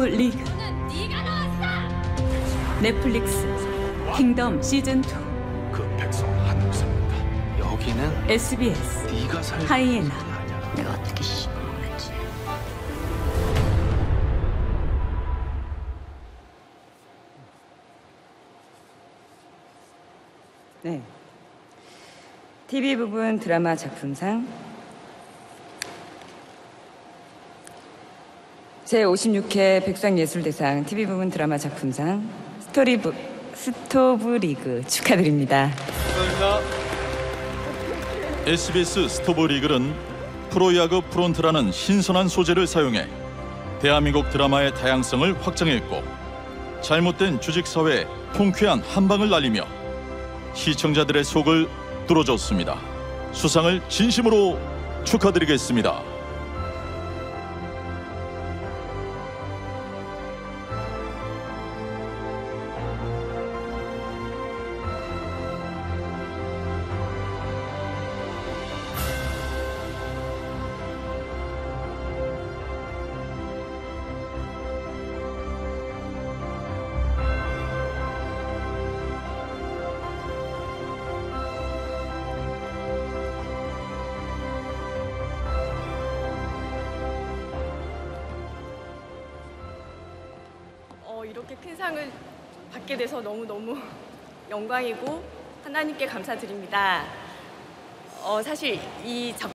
리그. 넷플릭스 킹덤 시즌 2. 그 백성 한국사입니다. 여기는 SBS 네가 살 하이에나. 내가 어떻게 씹어먹을지. 네. TV 부분 드라마 작품상 제56회 백상예술대상 TV 부분 드라마 작품상 스토브리그 축하드립니다. SBS 스토브리그는 프로야구 프론트라는 신선한 소재를 사용해 대한민국 드라마의 다양성을 확장했고 잘못된 주식사회에 통쾌한 한방을 날리며 시청자들의 속을 뚫어줬습니다. 수상을 진심으로 축하드리겠습니다. 이렇게 큰 상을 받게 돼서 너무너무 영광이고 하나님께 감사드립니다. 사실 이 작품